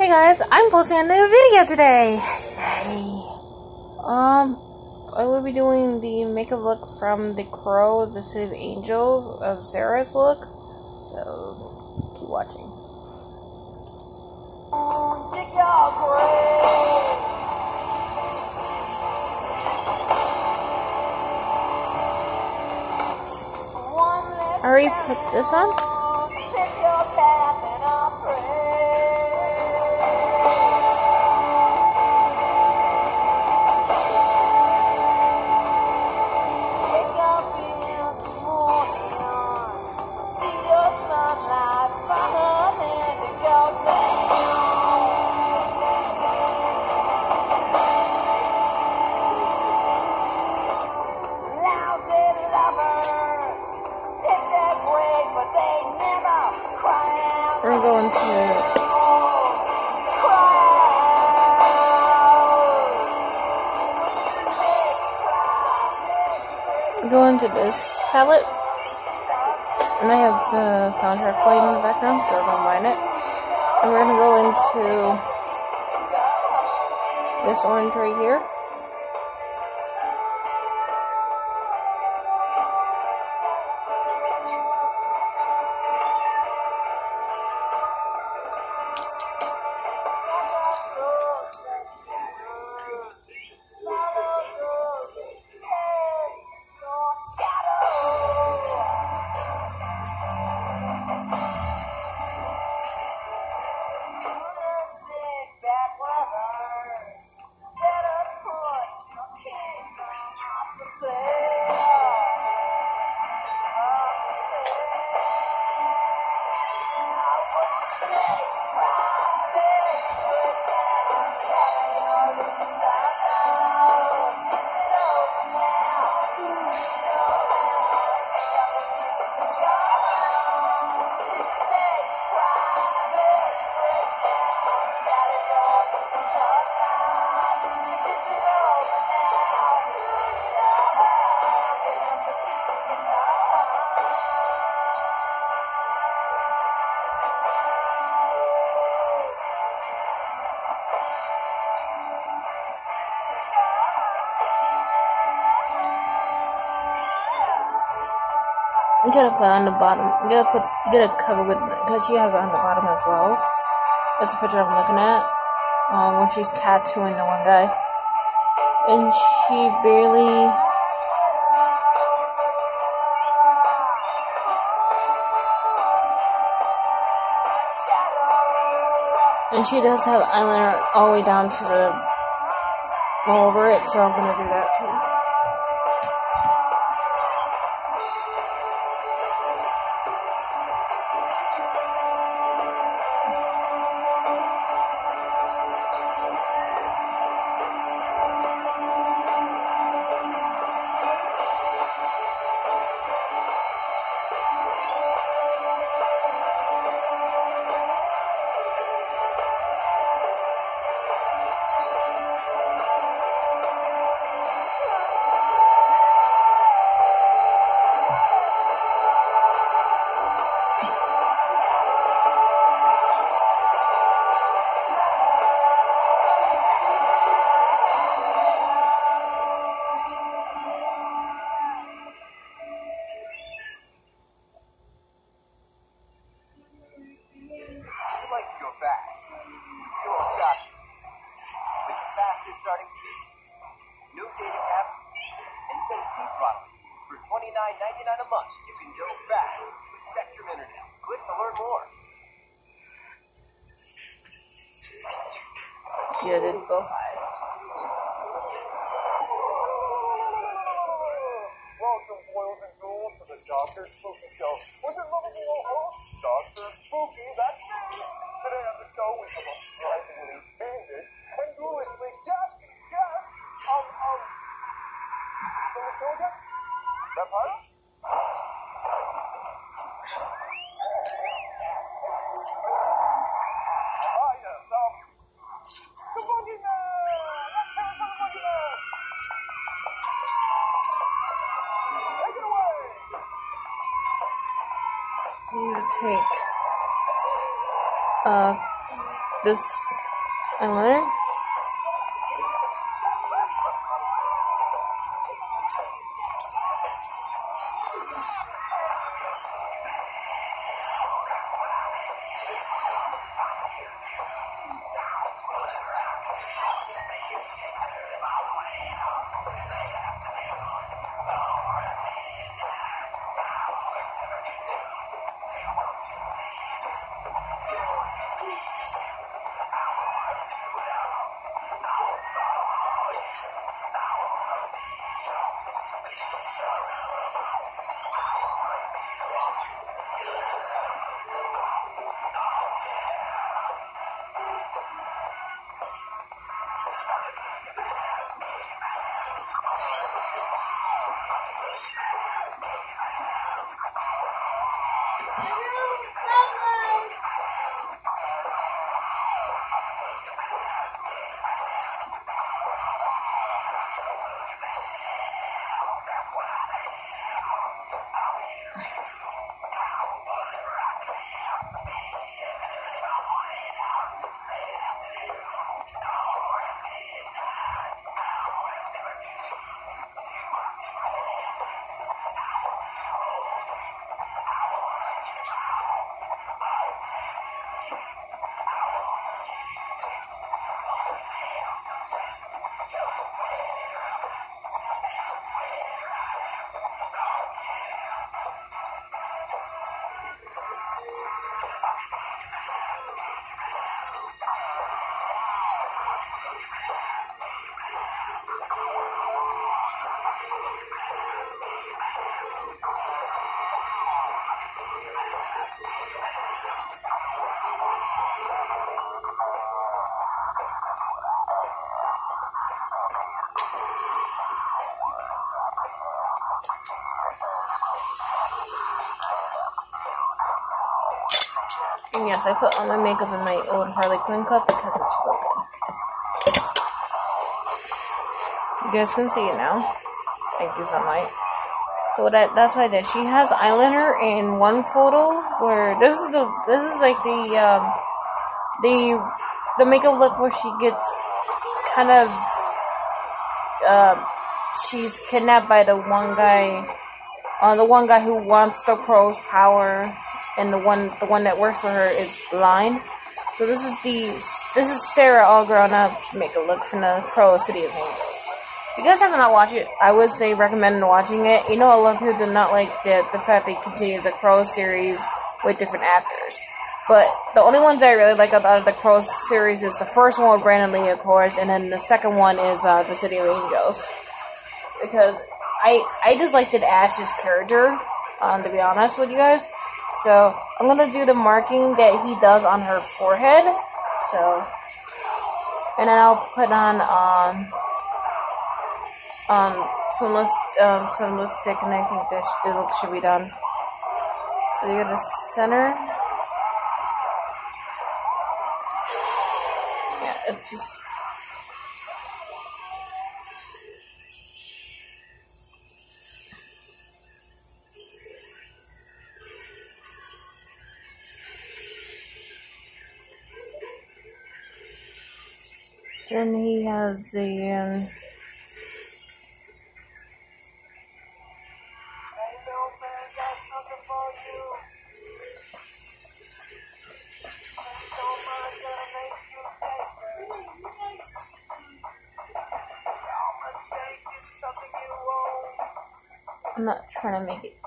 guys, I'm posting a new video today. Yay. I will be doing the makeup look from The Crow, The City of Angels, of Sarah's look. So keep watching. I already put this on. We're going to go into this palette, and I have the soundtrack playing in the background, so don't mind it. And we're gonna go into this orange right here. You gotta put on the bottom. You gotta cover with, because she has it on the bottom as well. That's the picture I'm looking at. When she's tattooing the one guy, and she barely. And she does have eyeliner all the way down to the all over it, so I'm gonna do that too. Starting speed, no data caps, and you get a speed throttle. For $29.99 a month, you can go fast with Spectrum Internet. Click to learn more. Yeah, I did both eyes. Welcome, boys and ghouls, to the Dr. Spooky Show. With your lovable host, Dr. Spooky, that's me. Today on the show, we have a surprisingly candid and ghoulishly guest. Can we show again? Vampire? Yes, the Boogeyman! Let's hear it for the Boogeyman! Take it away! I'm gonna take this eyeliner. And yes, I put all my makeup in my old Harley Quinn cup because it's broken. You guys can see it now. Thank you, Sunlight. So that's what I did. She has eyeliner in one photo where this is like the makeup look where she gets kind of she's kidnapped by the one guy who wants the crow's power, and the one that works for her is blind. So this is Sarah all grown up makeup look from the Crow City of Angels. If you guys have not watched it, I would say recommend watching it. You know, a lot of people do not like the fact they continue the Crow series with different actors. But the only ones I really like about the Crow series is the first one with Brandon Lee, of course, and then the second one is the City of Angels. Because I just liked Ash's character, to be honest with you guys. So I'm gonna do the marking that he does on her forehead. So, and then I'll put on some lipstick, and I think this look should be done. So you go to center. Yeah, it's just. Then he has the I'm not trying to make it.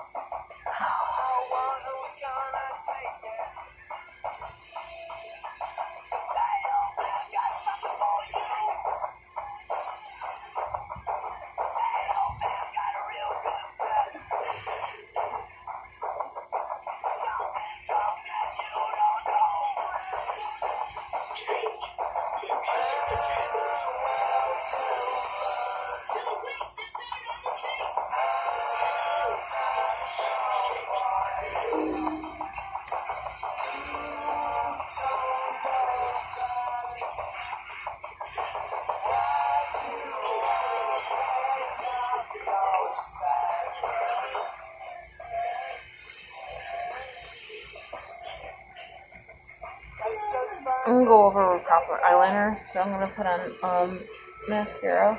I'm gonna go over proper eyeliner, so I'm gonna put on mascara.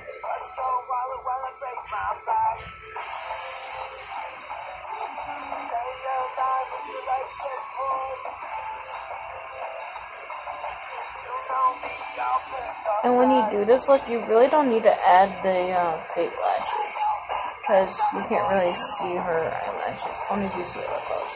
And when you do this look, you really don't need to add the fake lashes, because you can't really see her eyelashes, only if you see it up close.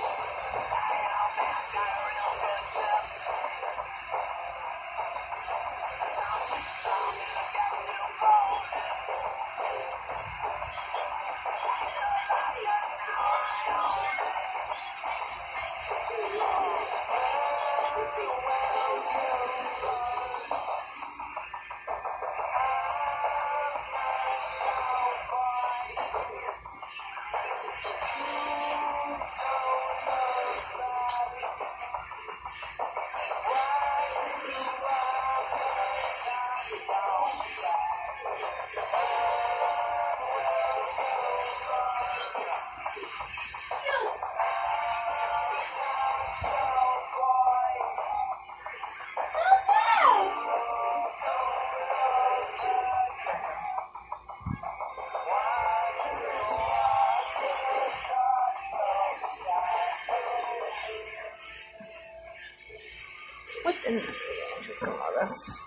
What's in this game? Just come on, that's...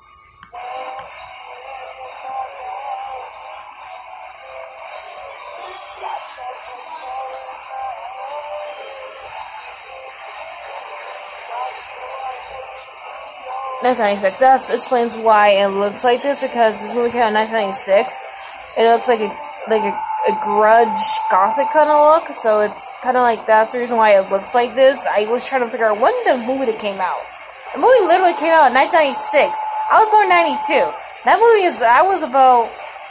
...1996. That explains why it looks like this, because this movie came out in 1996. It looks like a grudge gothic kind of look, so it's kind of like that's the reason why it looks like this. I was trying to figure out when the movie that came out. The movie literally came out in 1996. I was born in 92. That movie is, I was about,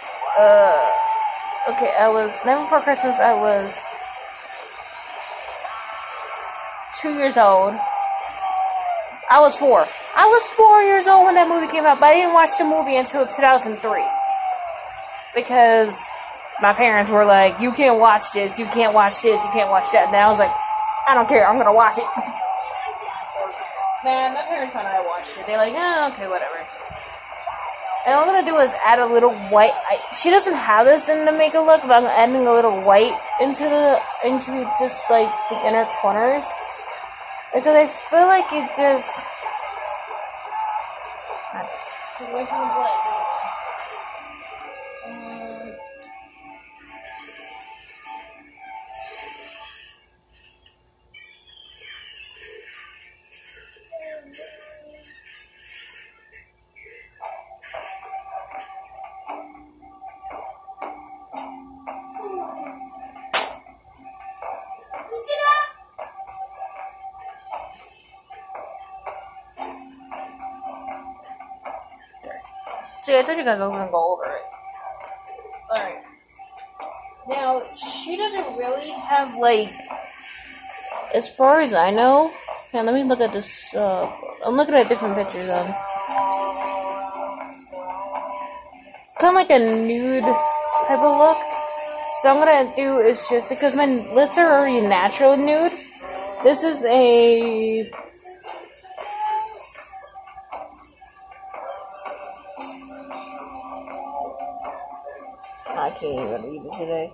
okay, I was, Night Before Christmas, I was 2 years old. I was 4. I was 4 years old when that movie came out, but I didn't watch the movie until 2003. Because my parents were like, you can't watch this, you can't watch this, you can't watch that. And I was like, I don't care, I'm gonna watch it. Man, my parents thought I watched it. They're like, oh, okay, whatever. And all I'm gonna do is add a little white. She doesn't have this in the makeup look, but I'm adding a little white into just like the inner corners, because I feel like it just. Away from the black. See, I told you guys I was gonna go over it. Alright. Now, she doesn't really have, like, as far as I know, yeah, let me look at this, I'm looking at different pictures of them. It's kind of like a nude type of look. So what I'm gonna do is just, because my lips are already natural nude, this is a... I can't even read it today.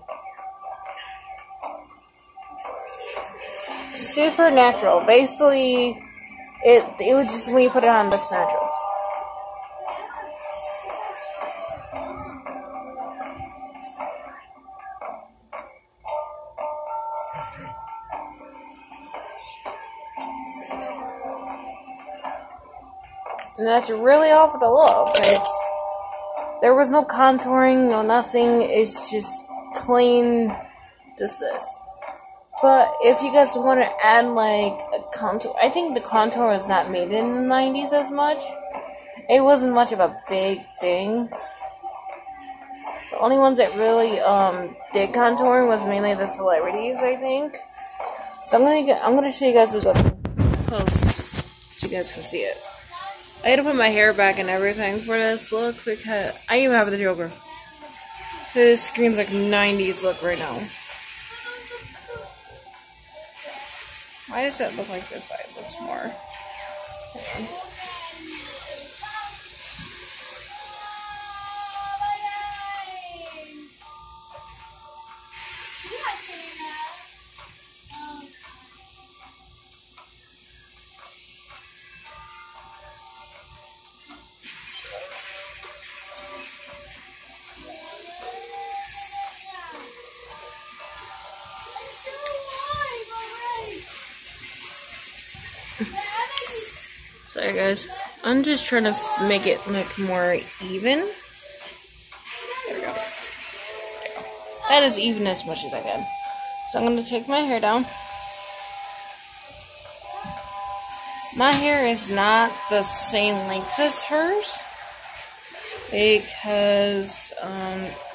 Super natural. Basically, it would just, when you put it on, it looks natural. And that's really all for the look. There was no contouring, no nothing. It's just plain just this. But if you guys want to add like a contour, I think the contour was not made in the 90s as much. It wasn't much of a big thing. The only ones that really did contouring was mainly the celebrities, I think. So I'm gonna show you guys this up close so you guys can see it. I had to put my hair back and everything for this look because I even have the Joker. This screams like 90s look right now. Why does that look like this side looks more? Alright guys, I'm just trying to make it look more even. There we go. That is even as much as I can. So I'm going to take my hair down. My hair is not the same length as hers because